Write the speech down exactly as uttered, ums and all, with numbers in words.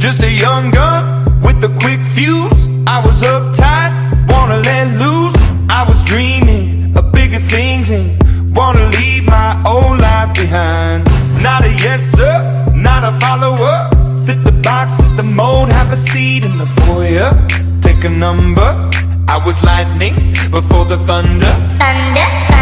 Just a young gun with a quick fuse. I was uptight, wanna let loose. I was dreaming of bigger things and wanna leave my old life behind. Not a yes sir, not a follower. Fit the box, fit the mold, have a seat in the foyer. Take a number. I was lightning before the thunder. Thunder, thunder.